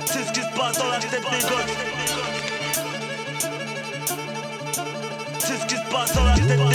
C'est ce qui se passe dans la tête des gosses. C'est ce qui se passe dans la tête des gosses.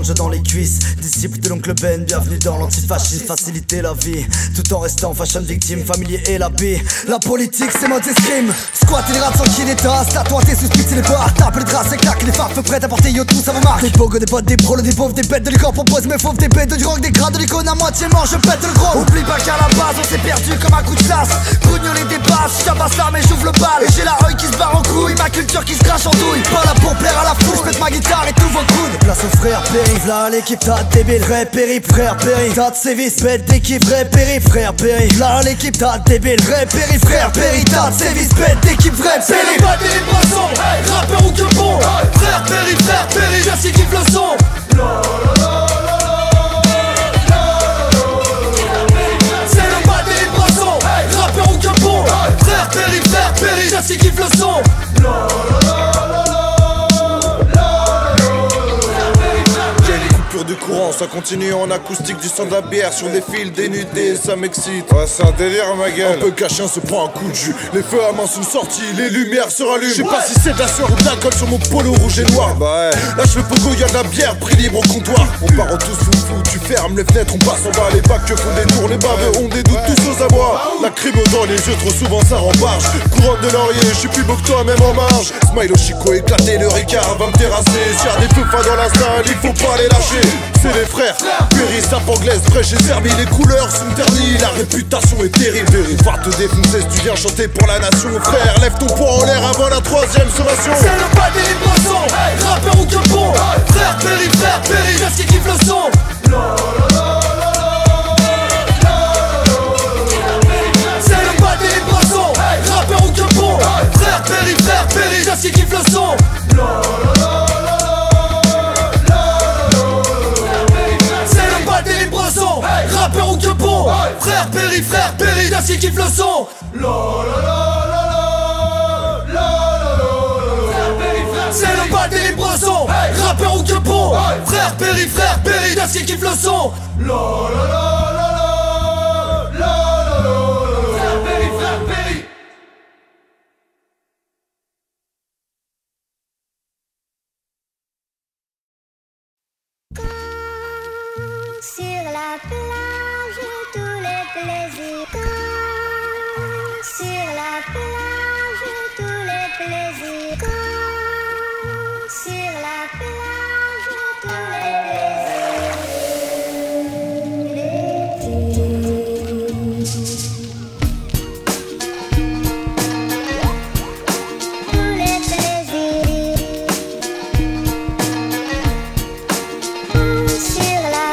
ganja dans les cuisses. Disciple de l'oncle Ben, bienvenue dans l'antifascisme. Faciliter la vie, tout en restant fashion victime, familier et l'habit. La politique c'est mode escrime. Squat et les rats sans qui les tasses. T'as toi tes suspics, c'est les bars. Tape les draps, c'est claques, les farfes prêtes à porter yo tout ça vous marche. Des pogos, des potes, des prolos, des pauvres, des bêtes de l'école propose mes fauves, des bêtes de drogue, des grades de l'icône à moitié mort, je pète le gros. Oublie pas qu'à la base on s'est perdu comme un coup de chasse. Grugnoler des basses, j'tabasse là mais j'ouvre le bal. Et j'ai la œil qui se barre en couille, ma culture qui se crache en douille. Pas là pour plaire à la foule, j'pète ma guitare et tous vos coudes. Place au frère périph', là l'équipe t'as débile. Vrai périph', frère périph', t'as de sévices, bête d'équipe, vrai périph', frère périph'. Là l'équipe t'as débile, vrai périph', frère périph', t'as de sévices, bête d'équipe, vrai périph'. C'est le bas des poissons, rappeur ou que bon. Frère périph', je sais kiffe le son. C'est le bas des poissons, rappeur ou que bon. Frère périph', je sais kiffe le son. Du courant, ça continue en acoustique, du son de la bière sur des fils dénudés, ça m'excite. Ouais, c'est un délire ma gueule. Un peu caché, on se prend un coup de jus. Les feux à main sont sortis, les lumières se rallument. Je sais pas si c'est de la sueur ou de l'alcool sur mon polo rouge et noir. Bah ouais. Là je fais pogo, y'a de la bière, prix libre au comptoir. On part en tous fou, tu fermes les fenêtres, on passe en bas. Les bacs que font des tours, les baveux ont des doutes, tous aux abois. La crime dans les yeux, trop souvent ça rembarge. Couronne de laurier, je suis plus beau que toi, même en marge. Smile au chico, éclaté, le ricard va me terrasser. S'il y a des feux pas dans la salle, il faut pas les lâcher. C'est les frères, Perry, sape anglaise, fraîche et servi. Les couleurs sont ternies, la réputation est terrible. Va te défoncer si tu viens chanter pour la nation. Frère, lève ton poing en l'air avant la troisième sommation. C'est le bas des poissons, rappeur ou que bon. Frère Perry, je sais kiffe le son. C'est le bas des poissons, rappeur ou que bon. Frère Perry, je sais kiffe le son. Rappeur ou que bon, frère Perry, là c'est kiffe le son. C'est le bas des bressons, rappeur ou que bon, frère Perry, là c'est kiffe le son. Sur la plage, tous les plaisirs. Sur la plage, tous les plaisirs. Sur la plage, tous les plaisirs. Sur la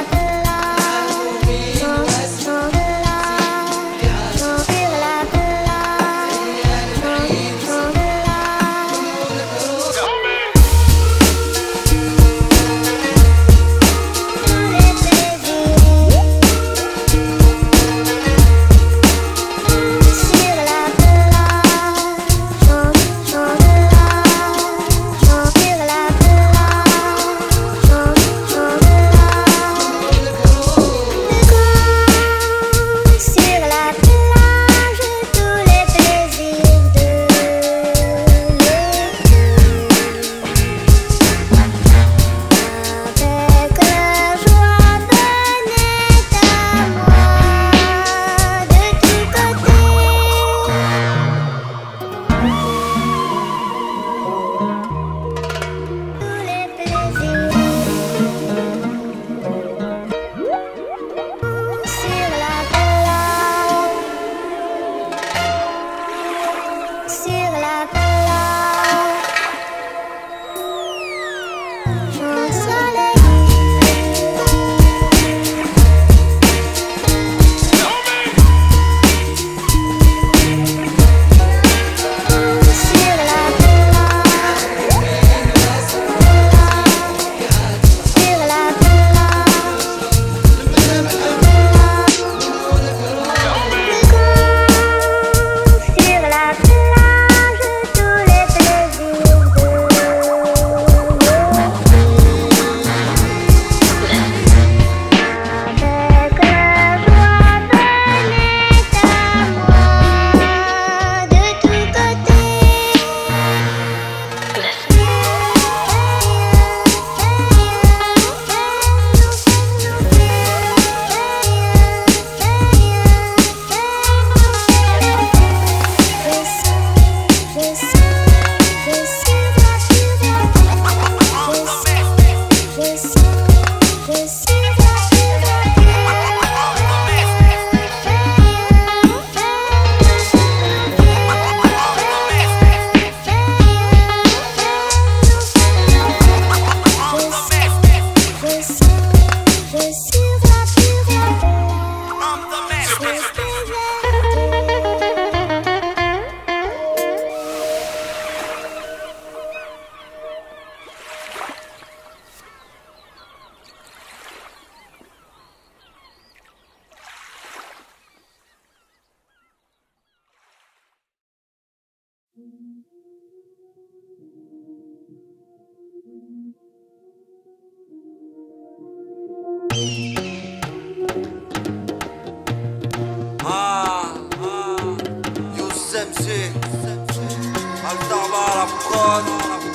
MC Altava la prod.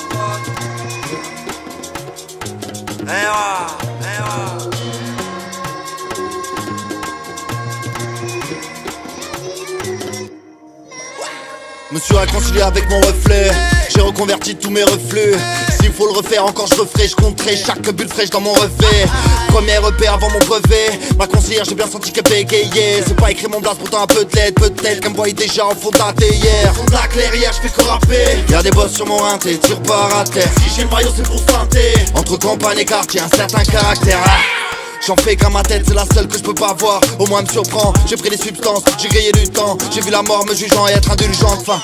Me suis réconcilié avec mon reflet, j'ai reconverti tous mes reflux. S'il faut le refaire encore je referai, je compterai chaque bulle fraîche dans mon revêt. Premier repère avant mon brevet, ma conseillère j'ai bien senti qu'elle bégayait. C'est pas écrit mon blast pourtant un peu de l'aide, peut-être qu'elle me voyait déjà au fond de la théière. Au fond de la clairière je fais que rapper, y'a des boss sur mon rinté, tire par à terre. Si j'ai le maillot c'est pour feinter, entre campagne et quartier un certain caractère. J'en fais qu'à ma tête, c'est la seule que je peux pas voir. Au moins me surprend, j'ai pris des substances, j'ai grillé du temps. J'ai vu la mort me jugeant et être indulgent enfin.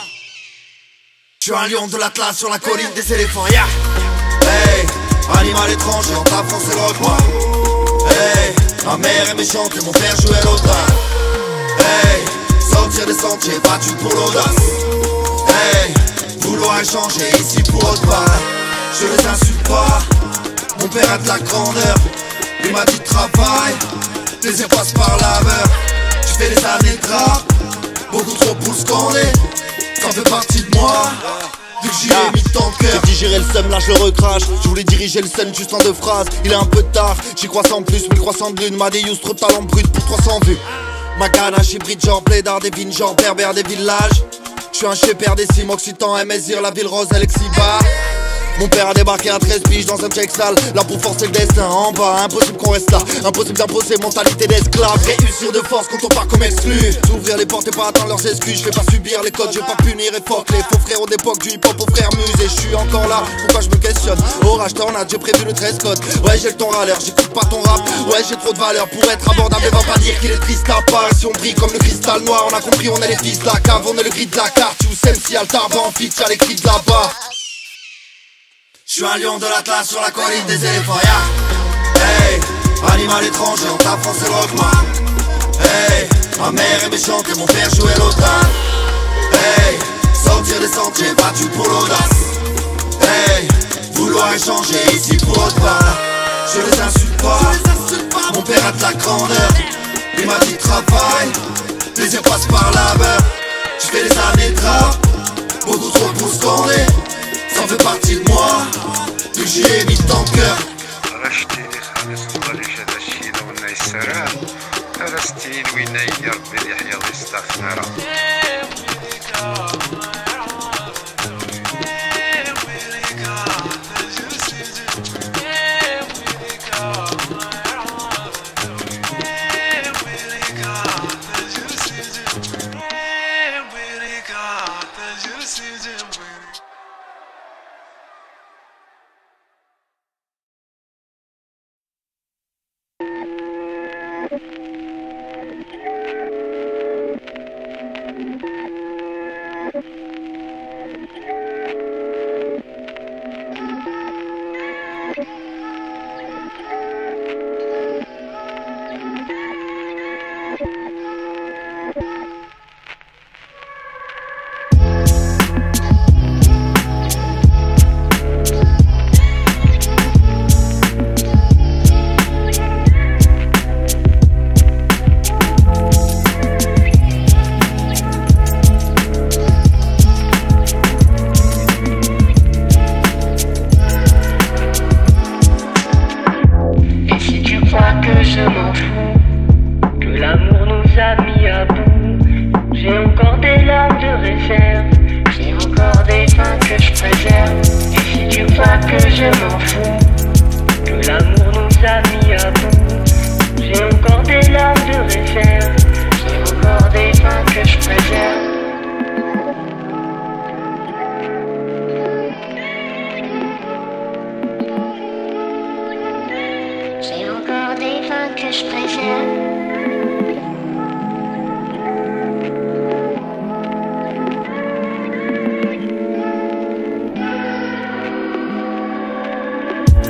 Je suis un lion de l'Atlas sur la colline des éléphants, yeah. Hey, animal étranger, on t'a français le recoin. Hey, ma mère est méchante et mon père jouait l'autre. Hey, sortir des sentiers battus pour l'audace. Hey, vouloir échanger ici pour autre part. Je les insulte pas, mon père a de la grandeur. Il m'a dit travail, plaisir passe par labeur. Je fais des années de rap, beaucoup trop pour le scander. Ça fait partie de moi, vu que j'y ai mis tant de cœur. J'ai digéré le seum, là je le recrache. Je voulais diriger le sun juste en 2 phrases. Il est un peu tard, j'y crois sans plus. 1300 de lune, Madeus, trop de talent brut pour 300 vues. Ma ganache hybride genre Blédard, des vignes genre berbère des villages. Je suis un chépère des cimes, occitan, MSIR, la ville rose, Alexiba. Mon père a débarqué à 13 piges dans un check sale. Là pour forcer le destin en bas, impossible qu'on reste là. Impossible d'imposer mentalité d'esclave. Réussir de force quand on part comme exclu. S'ouvrir les portes et pas attendre leurs excuses. Je vais pas subir les codes, je vais pas punir et fuck les faux frérots d'époque du hip hop aux frères musées. Je suis encore là, pourquoi je me questionne. Orage tornade, j'ai prévu le 13 code. Ouais j'ai le temps à l'heure, j'écoute pas ton rap. Ouais j'ai trop de valeur pour être abordable et va pas dire qu'il est triste à part. Si on brille comme le cristal noir, on a compris on est les fils de la cave. On est le gris de la carte, tu sais si altar va en fit, y'a les cris de là-bas. Je suis un lion de l'Atlas sur la colline des éléphants, yeah. Hey, animal étranger, on t'a français le rockman. Hey, ma mère est méchante et mon père jouait l'autre. Hey, sortir des sentiers battus pour l'audace. Hey, vouloir échanger ici pour autre part. Je les insulte pas, mon père a de la grandeur. Il m'a dit travail, plaisir passe par labeur. Je fais des années de rap, beaucoup trop pour scander. Ça fait partie de moi, vu que j'y ai mis tant de cœur. غشتيني خالص وغاليش هذا الشي لو الناس السراب هذا ستين وين يا ربي اللي يحيى الله يستغفرها.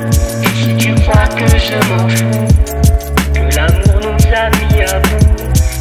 Que je m'en fous, que l'amour nous a mis à bout.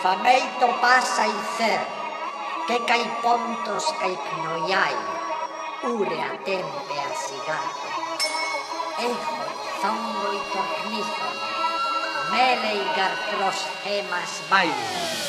fameito pasa y cer, que cai pontos cai knoiai, ure a tempe a cigarro. Ejo, zongo y tornizon, mele y garcros gemas baile.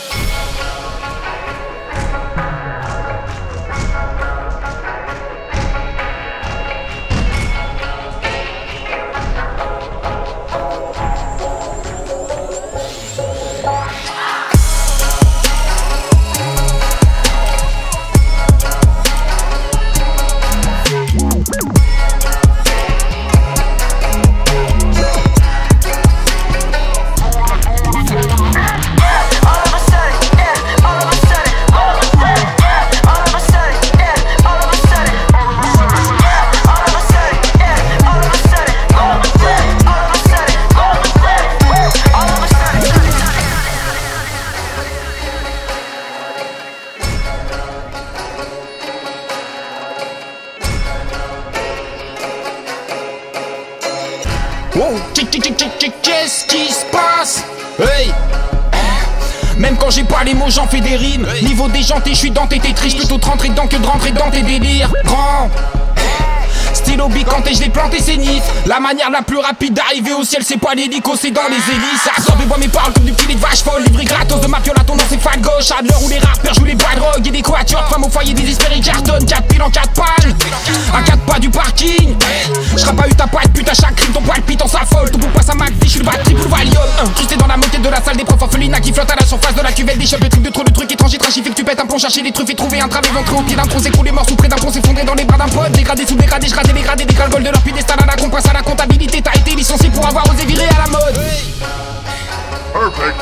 Qu'est-ce qui se passe? Hey! Même quand j'ai pas les mots, j'en fais des rimes. Niveau déjanté, je suis dans tes Tetris. Plutôt de rentrer dedans que de rentrer dans tes délires. Grand stylo bicanté, je l'ai planté, c'est nif. La manière la plus rapide d'arriver au ciel, c'est pas l'hélico, c'est dans les hélices. Absorbez-moi mes paroles comme du petit lait de vache folle. Livré gratos de ma piole à ton encéphale gauche. À l'heure où les rappeurs jouent les bois de drogue et des quatuors, femmes au foyer désespérées cartonnent. 4 piles en 4 palmes, à 4 pas du parking. J'serais pas eu ta poète, putain, chaque crime, ton palpitant s'affole. Ton passe à Mac, je suis le batterie pour le Valium. Incrusté dans la moquette de la salle des profs orphelines qui flottent à la surface de la cuvette. Des chefs de trucs de trop de trucs étrangers, tragiques, fait que tu pètes un plomb, chercher des trucs et trouver un travers ventré au pied d'un tronc, s'écrouler mort sous près d'un pont, s'effondrer dans les bras d'un pote. Dégradé sous dégradé, je gradé, dégradé, des calgols de leur piédestal à la compas à la comptabilité. T'as été licencié pour avoir osé virer à la mode. Perfect.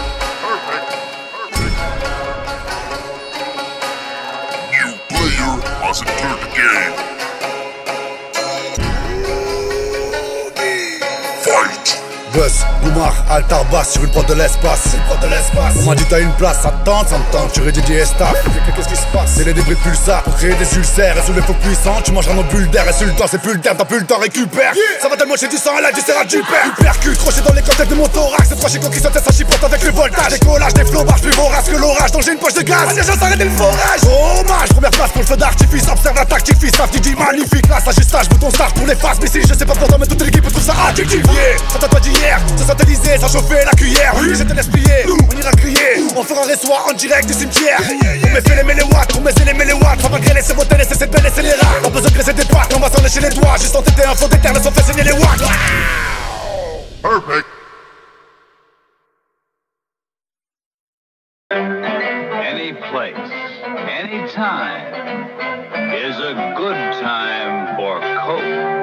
New player must enter the game. Fight. Buzz, Boumar, altar basse sur une porte de l'espace. On m'a dit t'as une place, ça me tente, tu rédiges et staff. Qu'est-ce qui se passe? C'est les débris de pulsar pour créer des ulcères. Et sous les faux puissants, tu mangeras nos bulles d'air. Et sur le temps, c'est plus le terme, t'as plus le temps, récupère. Ça va tellement chez du sang, là, du serrat du père. Hypercute, crochet dans les côtés de mon thorax. C'est 3 chicots qui sautent, ça chipote avec le voltage. Décollage, des flots, plus vorace que l'orage. Donc j'ai une poche de gaz, les gens s'arrêtent le forage. Hommage, première place pour le feu d'artifice. Observe la tactique, fils, ça dit magnifique. Là, ajustage, bouton start pour les faces. Mais si je sais pas pourtant, mais toute l'équipe trouve ça addictif. Ça t'a pas d'hier, ça satellisé, ça chauffait la cuillère. Oui, je te laisse plier, on ira crier. On fera un reçoit en direct du cimetière. On met fait les mélewatts, on met les mélewatts. Faut malgré laisser voter, laisser cette belle, laisser les rats. Pas besoin de graisser des pattes, on va s'en lécher les doigts. Juste en tête un fond d'éterne, sans faire saigner les watts. Perfect. Any place, any time is a good time for Coke.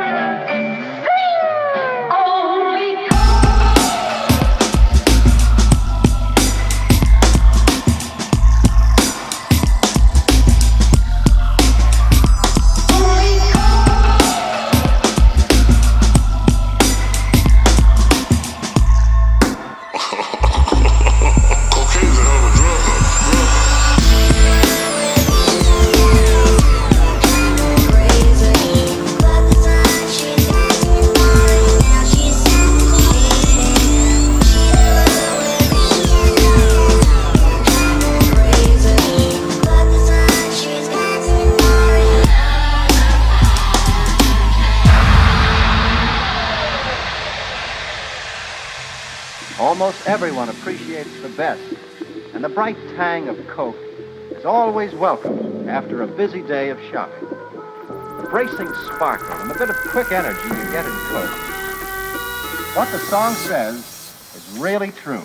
Almost everyone appreciates the best, and the bright tang of Coke is always welcome after a busy day of shopping. The bracing sparkle and a bit of quick energy you get in Coke. What the song says is really true.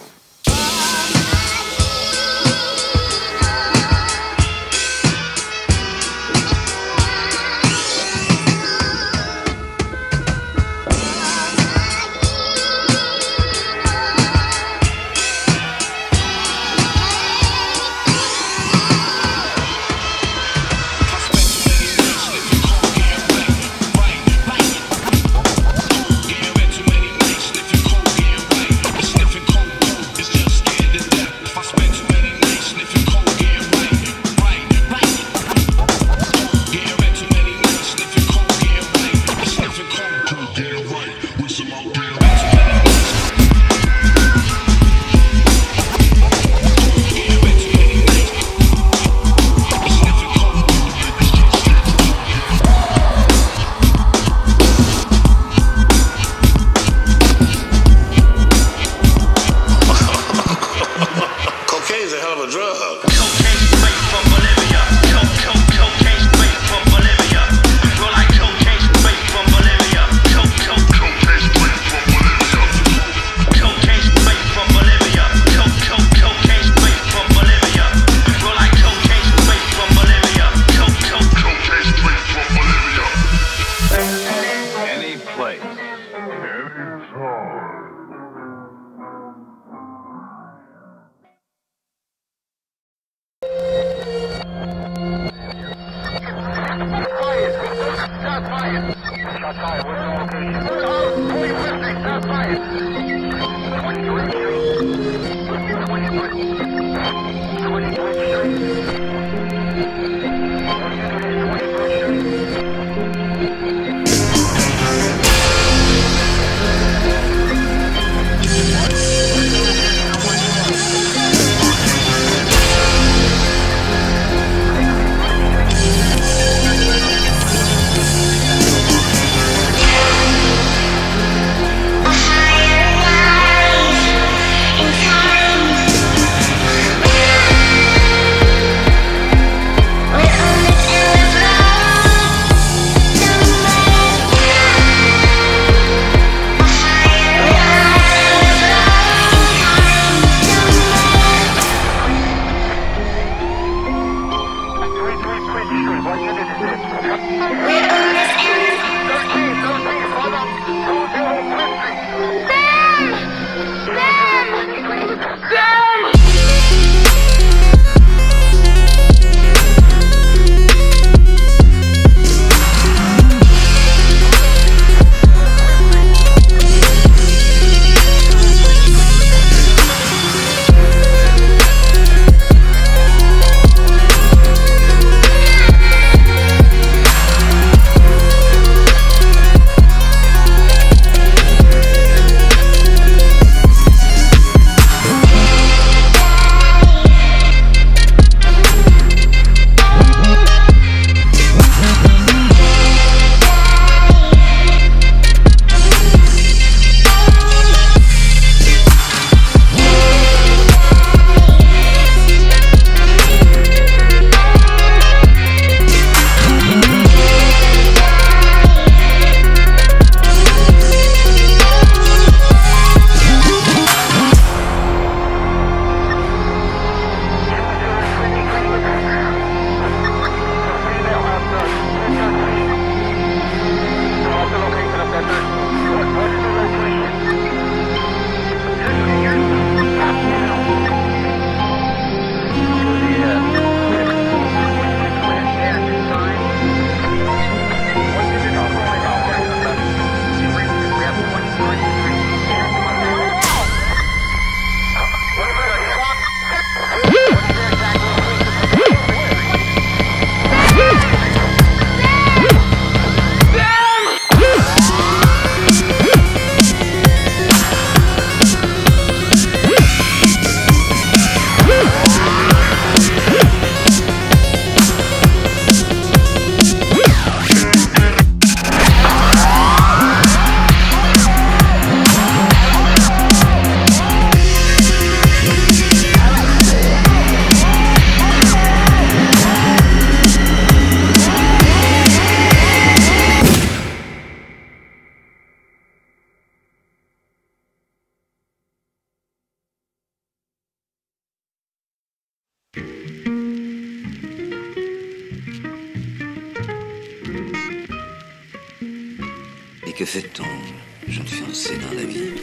Et que fait-on, jeune fiancée, dans la vie?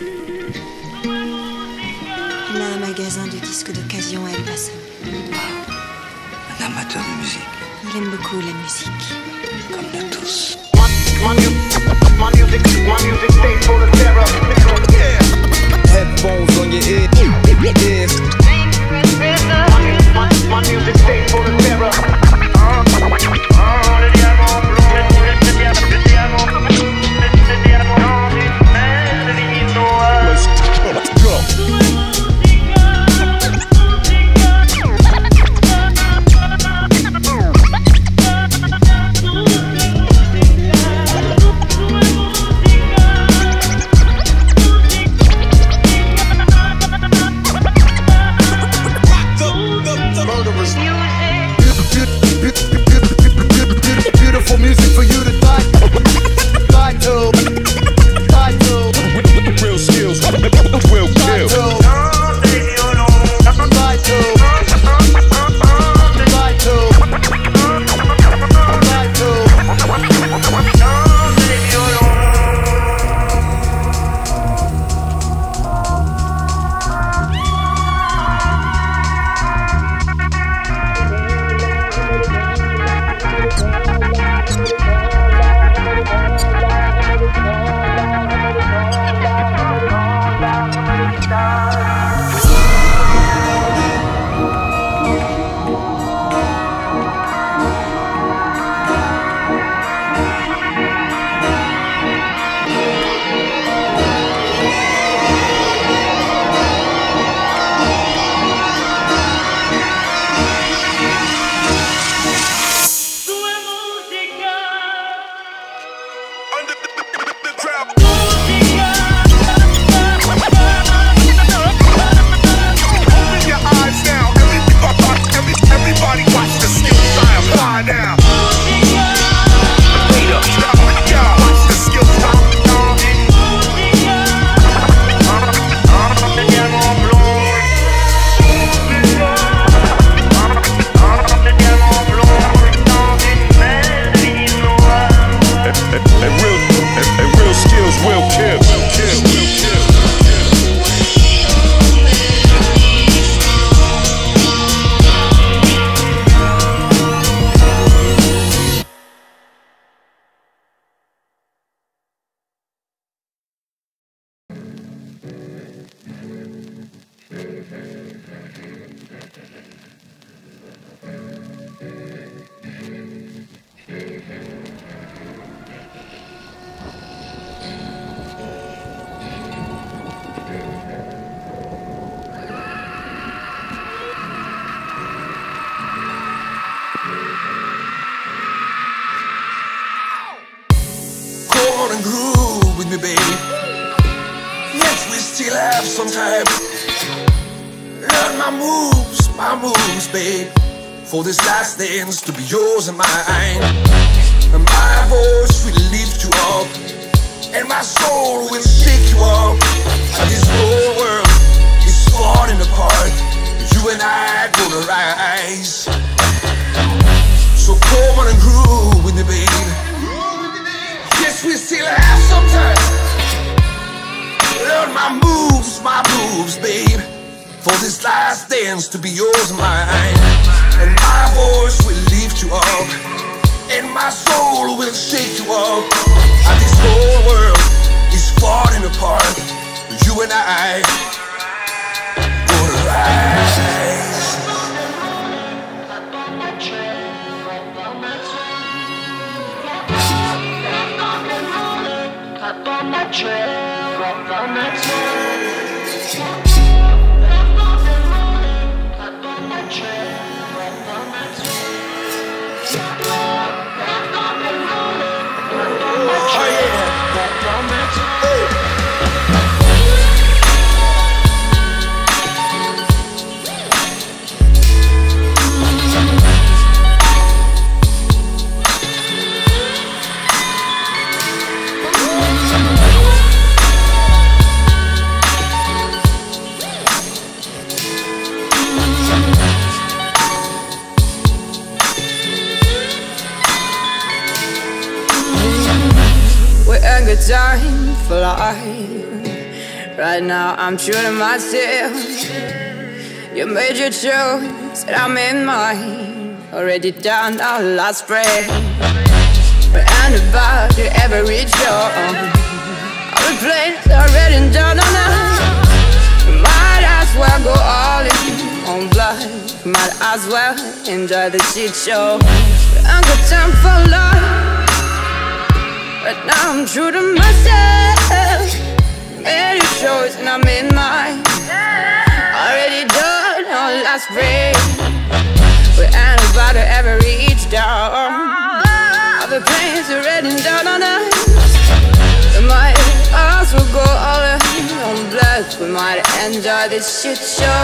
Il a un magasin de disques d'occasion à El Paso. Un amateur de musique. Il aime beaucoup la musique. Comme nous tous. Headphones on your ears. My music stay full of terror. me, baby. Yes, we still have some time. Learn my moves, babe. For this last dance to be yours and mine. And my voice will lift you up, and my soul will shake you up. And this whole world is falling apart. You and I gonna rise. So come on and groove with me, babe. Yes, we still have some time. Learn my moves, babe. For this last dance to be yours and mine. And my voice will lift you up, and my soul will shake you up. And this whole world is falling apart. You and I gonna rise. Time for life. Right now I'm true to myself. You made your choice and I made mine. Already done our last breath. And about to ever reach your all the plans are ready and done. Might as well go all in on blood. Might as well enjoy the shit show. I've got time for love. Right now I'm true to myself. Made your choice and I'm in mine. Already done our last break. We ain't about to ever reach down. All the plans are ready and done on us. We might also go all in on blood. We might enjoy this shit show.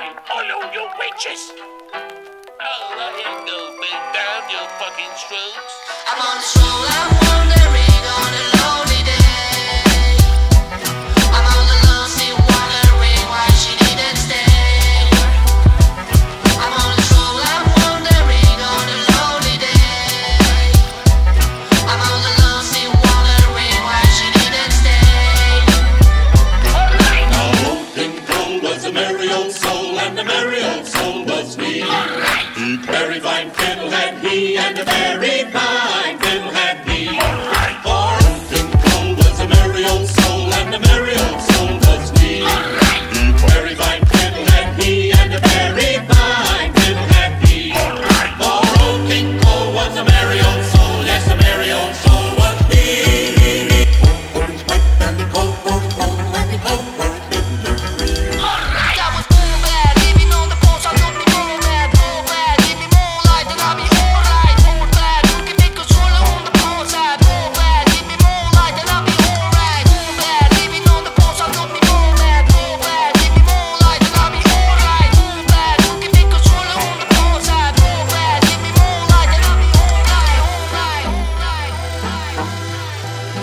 alright. Hello, you witches. Oh, here goes, bend down, you fucking shrooms. I'm on the stroll, I'm wandering on a lonely day. I'm on the low, still wondering why she didn't stay. I'm on the stroll, I'm wandering on a lonely day. I'm on the low, still wondering why she didn't stay. Alright. Now Oaken Cole was a merry old soul, and the merry old soul was me. Alright. Very fine fiddle had he, and a very fine fiddle had he. Alright. For Oaken Cole was a merry old soul, and a merry old soul was me. Alright. Very fine fiddle had he, and a very fine fiddle had he. Alright. For Oaken Cole was a merry old soul, yes, a merry old soul was me. Orange pipe and the cold, cold, cold, and the cold, cold fiddler free. Alright. That was all bad, living on the porch, I got me more mad, more bad. Give me more light and I'll be alright, more bad. You can make a stroller on the porch side, more bad. Give me more light and I'll be alright, more bad. Living on the porch, I got me more mad, more bad. Give me more light and I'll be alright, more bad. You can make a stroller on the porch side, more bad. Give me more light and I'll be alright, alright, alright.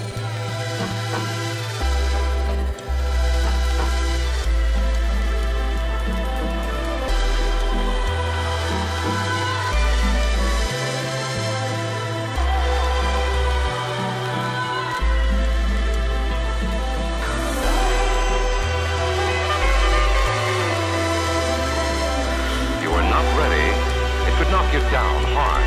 You are not ready, it could knock you down hard.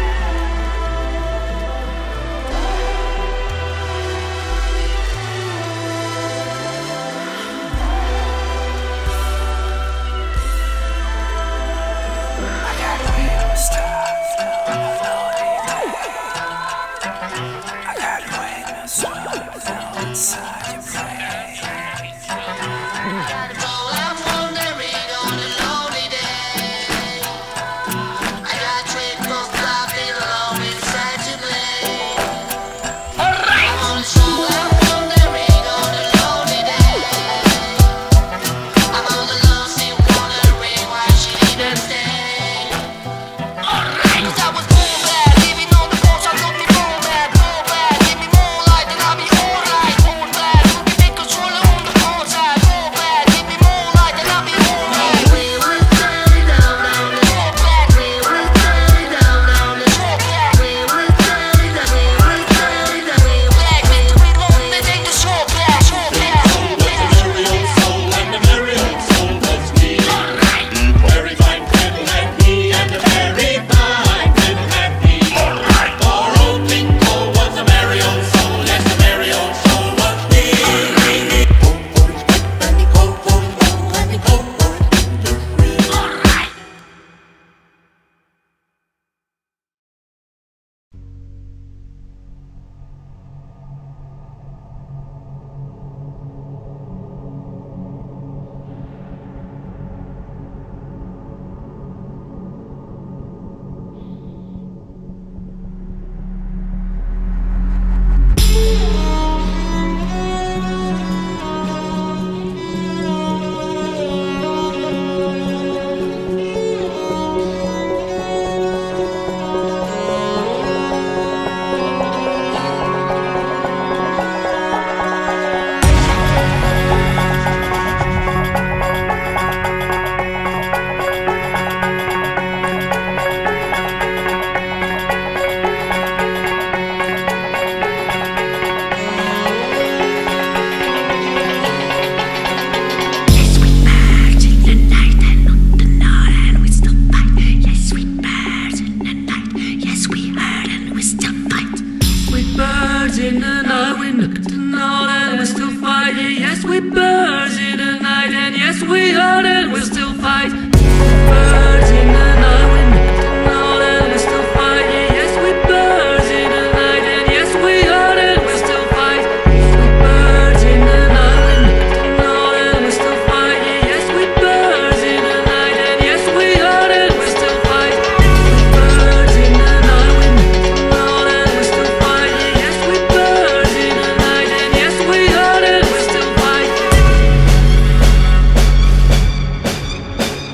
I'm wandering on a lonely day. I got tricked off flopping along inside to play. I'm on the stroll, I'm wandering on a lonely day. I'm on the low, still wondering why she didn't stay. Cause I was more bad, living on the porch, I got me more mad, more bad. Give me more light and I'll be alright, more bad. You can make a stroller on the porch side, more bad. Give me more light and I'll be alright. We will turn down, down the more bad. We will turn down, down the more bad. We will turn down, we will turn down, we will black men do it wrong, they take the short back, short back. Merry old soul, and the merry old soul was me. Very fine fiddle had he, and a very fine fiddle had he. For Oaken Cole was a merry old soul, yes, a merry old soul was me. Orange pipe and the cold, cold, cold, and the cold, cold fiddler free. Birds in the night, we look at the night and we still fight. Yes, we birds in the night, and yes, we heard and we still fight. Birds in the night, we look at the night and we still fight. Yes, we birds in the night, and yes, we heard and we still fight. Birds in the night, we look at the night and we still fight. Yes, we birds in the night, and yes, we heard and we still fight. Birds in the night, we look at the night and we still fight. Yes, we birds in the night, and yes, we heard and we still fight.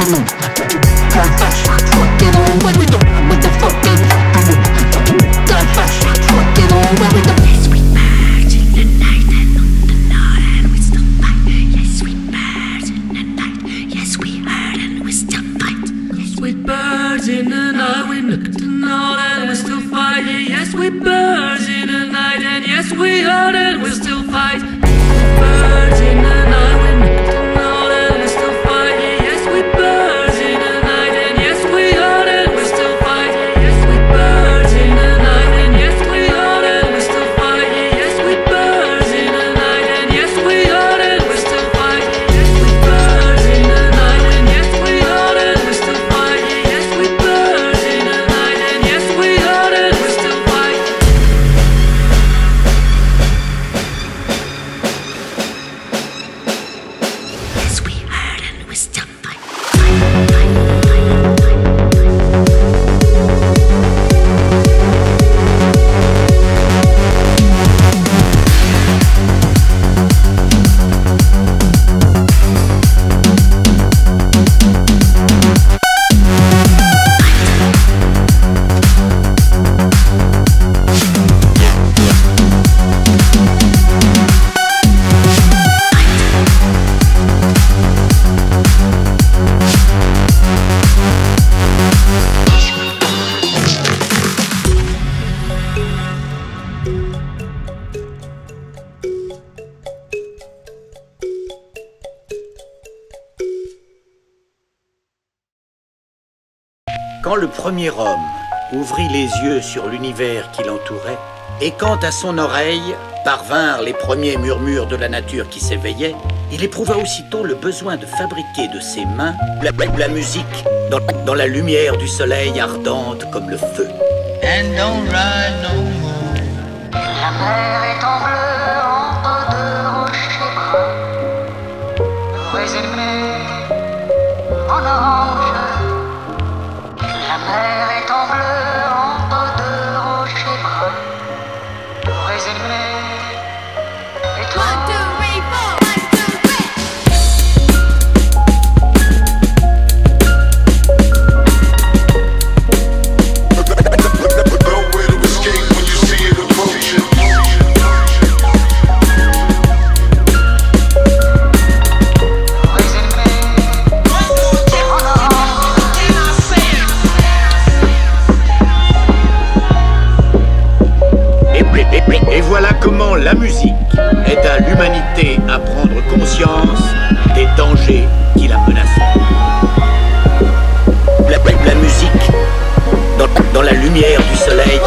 Quand le premier homme ouvrit les yeux sur l'univers qui l'entourait, et quand à son oreille parvinrent les premiers murmures de la nature qui s'éveillait, il éprouva aussitôt le besoin de fabriquer de ses mains la musique dans la lumière du soleil ardente comme le feu. And don't ride no more. La mer est en bleu entre deux rochers bruns. J'aurais aimé en orange. La mer est en bleu entre deux rochers bruns. J'aurais aimé. Et toi? 1, 2, 3, 4, 1, 2, 3. Nowhere to escape when you see it approaching. Et voilà comment la musique aida l'humanité à prendre conscience des dangers qui la menaçaient. La musique dans la lumière du soleil.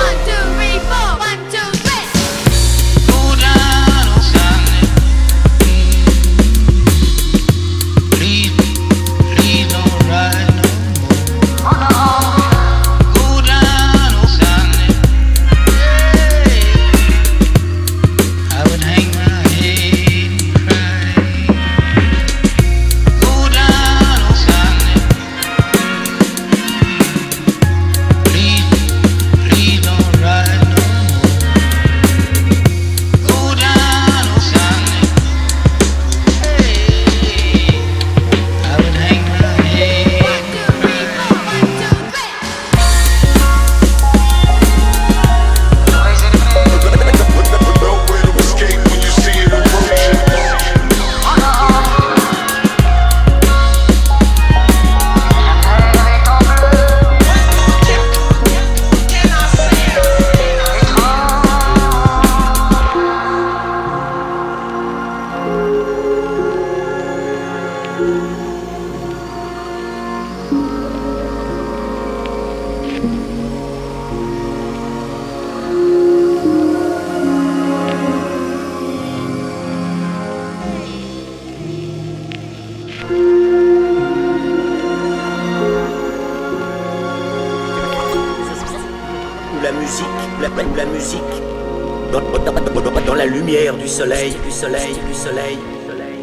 La musique dans la lumière du soleil,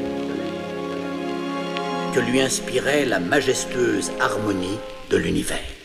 que lui inspirait la majestueuse harmonie de l'univers.